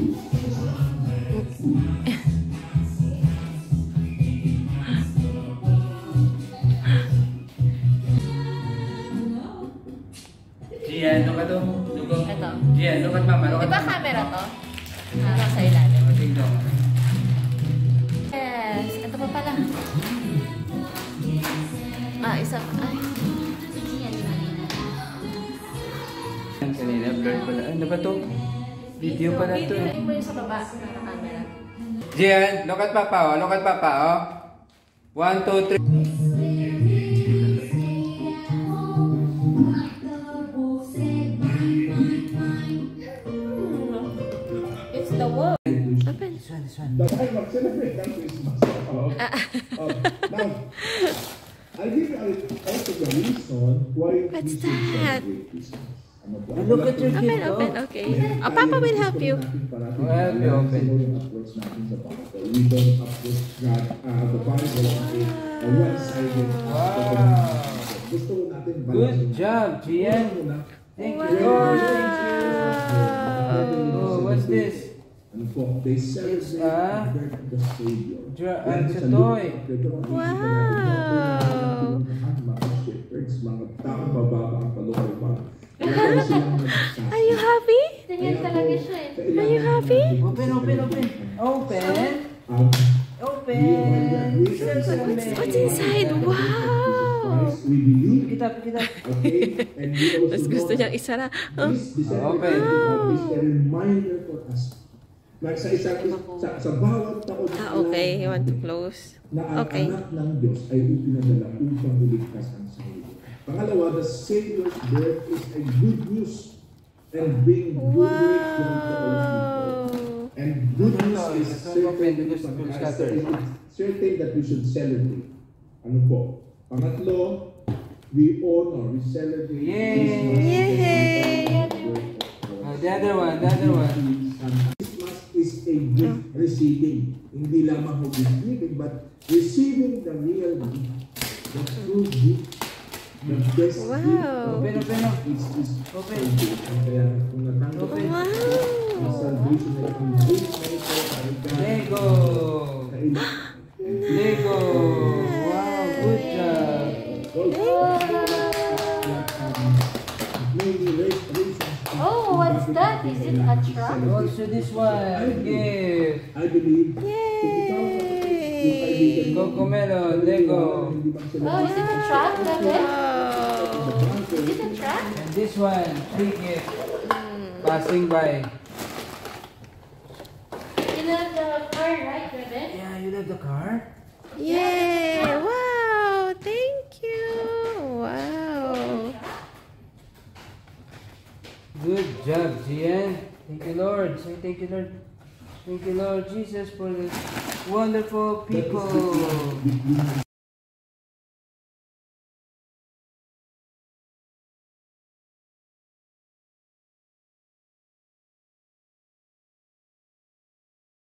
Gian, look at to. Ito. Gian, look at mama. Di ba camera to? Sa ilalim. Tingnan. Yes. Ito pa pala. Isa. Ay. Kanina, blur pala. Ano ba to? Video pala to. Video mo yung sa baba ng camera. Gian, look at papa, oh. Look at papa, oh. 1, 2, 3. It's the world. Open. This one. Dapat mag-celebrate ng Christmas. Now, I'll give you also the reason why we should celebrate Christmas. Look at your kid. Open, okay. Papa will help you. I'll help you open. We don't approach God, the Bible a one-sided. Good job, Gian. Thank you, Lord. Oh, what's this? They celebrate the Savior. It's a toy. Wow. Are you happy? Are you happy? Open. What's inside? Wow. Kita. Mas gusto niyang isara. Open. Is a reminder for us. Like sa bawat taon Okay. You want to close? na ang Okay. anak ng Diyos ay ipinadala upang iligtas ang sarili. Pangalawa, the Savior's birth is a good news and being good news to all people. And good news is certain that we should celebrate. Ano po? Pangatlo, we honor, we celebrate Christmas. Yay! The other one. Christmas is a gift receiving. Hindi lamang ho gift giving, but receiving the real gift. The true gift. The best gift. Wow. Open. Open. Kaya kung natanggap ang salvation na yung gift na ito, Lego. Wow, good job. Oh, what's that? Is it a truck? Also this one, gift. I believe. Yay! Cocomelon, Lego. Oh, is it a truck? Wow. Is it a truck? And this one, free gift. Passing by. You love the car, right, Raven? Yeah, you love the car? Yay! Wow! Thank you! Wow! Good job, Gian. Thank you, Lord. Say thank you, Lord. Thank you, Lord Jesus, for this wonderful people.